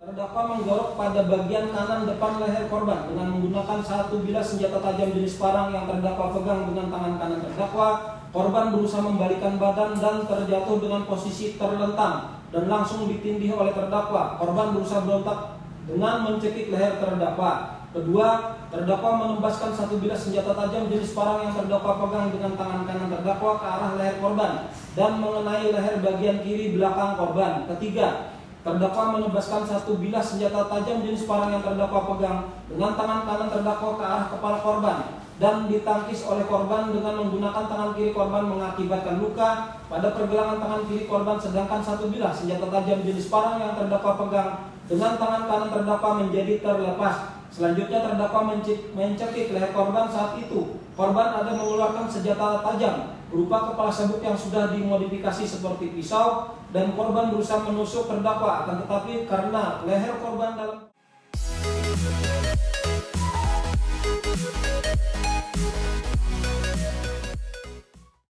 Terdakwa menggorok pada bagian kanan depan leher korban dengan menggunakan satu bilah senjata tajam jenis parang yang terdakwa pegang dengan tangan kanan terdakwa. Korban berusaha membalikkan badan dan terjatuh dengan posisi terlentang dan langsung ditindih oleh terdakwa. Korban berusaha berontak dengan mencekik leher terdakwa. Kedua, terdakwa menembaskan satu bilah senjata tajam jenis parang yang terdakwa pegang dengan tangan kanan terdakwa ke arah leher korban dan mengenai leher bagian kiri belakang korban. Ketiga, terdakwa menembaskan satu bilah senjata tajam jenis parang yang terdakwa pegang dengan tangan kanan terdakwa ke arah kepala korban dan ditangkis oleh korban dengan menggunakan tangan kiri korban mengakibatkan luka pada pergelangan tangan kiri korban, sedangkan satu bilah senjata tajam jenis parang yang terdakwa pegang dengan tangan kanan terdakwa menjadi terlepas. Selanjutnya terdakwa mencekik leher korban. Saat itu korban ada mengeluarkan senjata tajam berupa kepala sabuk yang sudah dimodifikasi seperti pisau dan korban berusaha menusuk terdakwa, akan tetapi karena leher korban dalam